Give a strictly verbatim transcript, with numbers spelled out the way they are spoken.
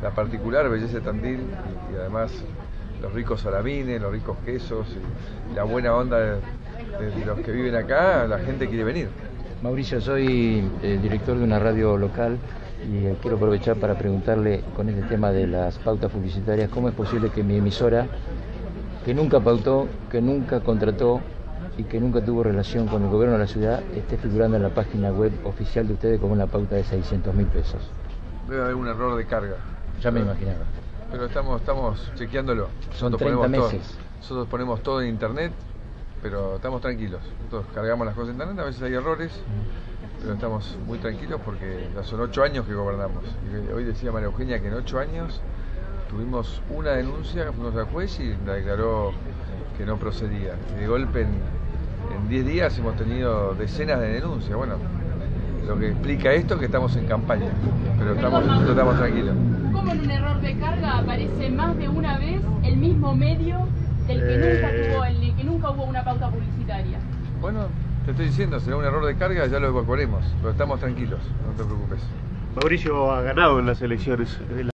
la particular belleza de Tandil y, y además los ricos salamines, los ricos quesos y la buena onda de, de los que viven acá, la gente quiere venir. Mauricio, soy eh, director de una radio local y eh, quiero aprovechar para preguntarle con este tema de las pautas publicitarias, ¿cómo es posible que mi emisora, que nunca pautó, que nunca contrató y que nunca tuvo relación con el gobierno de la ciudad, esté figurando en la página web oficial de ustedes como una pauta de seiscientos mil pesos? Debe haber un error de carga. Ya me imaginaba. Pero estamos, estamos chequeándolo. Son Nosotros treinta ponemos meses. Todo, nosotros ponemos todo en internet, pero estamos tranquilos. Nosotros cargamos las cosas en internet, a veces hay errores, pero estamos muy tranquilos porque ya son ocho años que gobernamos. Y hoy decía María Eugenia que en ocho años tuvimos una denuncia, fuimos al juez y la declaró que no procedía. Y de golpe en, en diez días hemos tenido decenas de denuncias. Bueno, lo que explica esto es que estamos en campaña, pero estamos, nosotros estamos tranquilos. ¿Cómo en un error de carga aparece más de una vez el mismo medio del que, eh... nunca, tuvo, el que nunca hubo una pauta publicitaria? Bueno, te estoy diciendo, será un error de carga, ya lo evacuaremos, pero estamos tranquilos, no te preocupes. Mauricio ha ganado en las elecciones.